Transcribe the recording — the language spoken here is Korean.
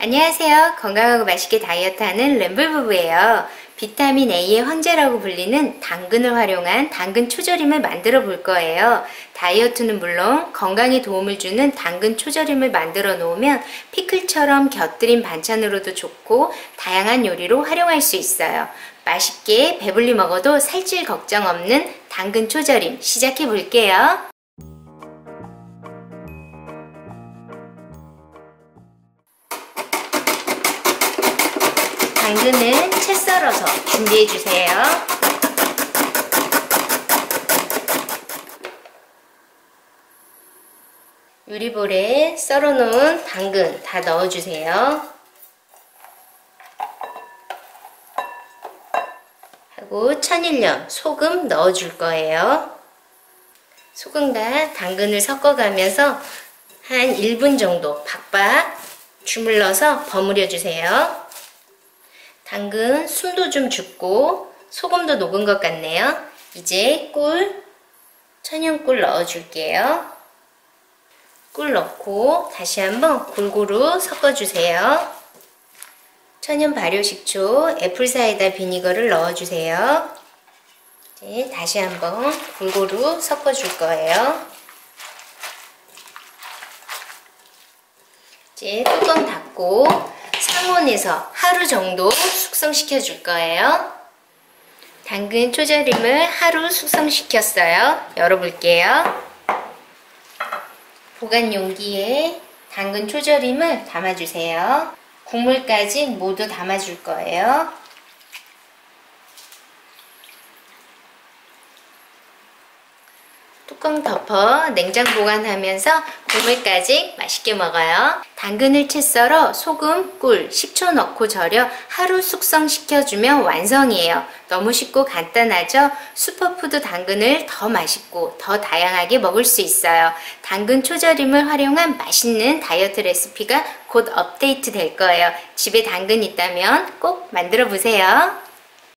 안녕하세요. 건강하고 맛있게 다이어트하는 램블부부예요. 비타민 A의 황제라고 불리는 당근을 활용한 당근 초절임을 만들어 볼 거예요. 다이어트는 물론 건강에 도움을 주는 당근 초절임을 만들어 놓으면 피클처럼 곁들인 반찬으로도 좋고 다양한 요리로 활용할 수 있어요. 맛있게 배불리 먹어도 살찔 걱정 없는 당근 초절임 시작해 볼게요. 당근은 채 썰어서 준비해 주세요. 요리볼에 썰어 놓은 당근 다 넣어 주세요. 하고 천일염, 소금 넣어 줄 거예요. 소금과 당근을 섞어가면서 한 1분 정도 박박 주물러서 버무려 주세요. 당근 숨도 좀 죽고 소금도 녹은 것 같네요. 이제 꿀, 천연꿀 넣어 줄게요. 꿀 넣고 다시 한번 골고루 섞어 주세요. 천연 발효식초, 애플사이다 비니거를 넣어 주세요. 이제 다시 한번 골고루 섞어 줄 거예요. 이제 뚜껑 닫고 상온에서 하루 정도 숙성시켜 줄 거예요. 당근 초절임을 하루 숙성시켰어요. 열어볼게요. 보관 용기에 당근 초절임을 담아주세요. 국물까지 모두 담아줄 거예요. 뚜껑 덮어 냉장 보관하면서 국물까지 맛있게 먹어요. 당근을 채 썰어 소금, 꿀, 식초 넣고 절여 하루 숙성시켜주면 완성이에요. 너무 쉽고 간단하죠? 슈퍼푸드 당근을 더 맛있고 더 다양하게 먹을 수 있어요. 당근 초절임을 활용한 맛있는 다이어트 레시피가 곧 업데이트 될 거예요. 집에 당근 있다면 꼭 만들어 보세요.